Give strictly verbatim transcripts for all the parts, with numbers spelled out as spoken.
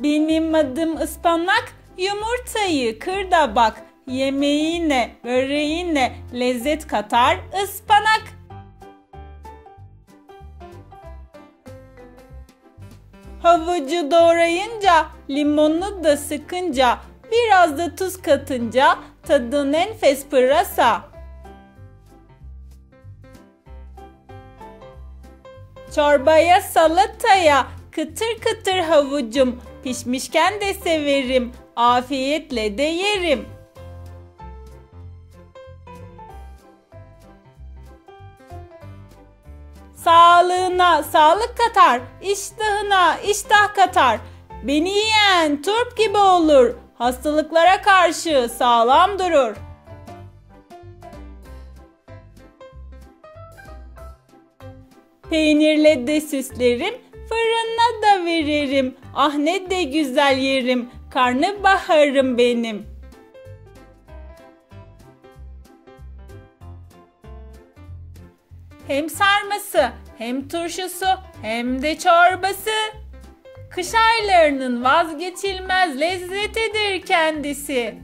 Benim adım ıspanak, yumurtayı kır da bak. Yemeğine, böreğine lezzet katar ıspanak. Havucu doğrayınca, limonu da sıkınca, biraz da tuz katınca tadın enfes pırasa. Çorbaya, salataya, kıtır kıtır havucum, pişmişken de severim, afiyetle de yerim. Sağlığına sağlık katar, iştahına iştah katar. Beni yiyen turp gibi olur, hastalıklara karşı sağlam durur. Peynirle de süslerim, fırına da veririm. Ah ne de güzel yerim, karnabaharım benim. Hem sarması, hem turşusu, hem de çorbası. Kış aylarının vazgeçilmez lezzetidir kendisi.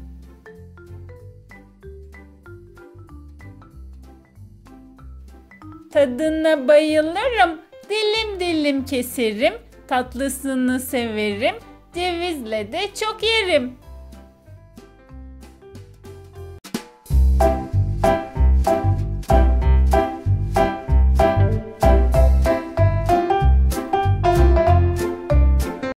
Tadına bayılırım, dilim dilim keserim, tatlısını severim, cevizle de çok yerim.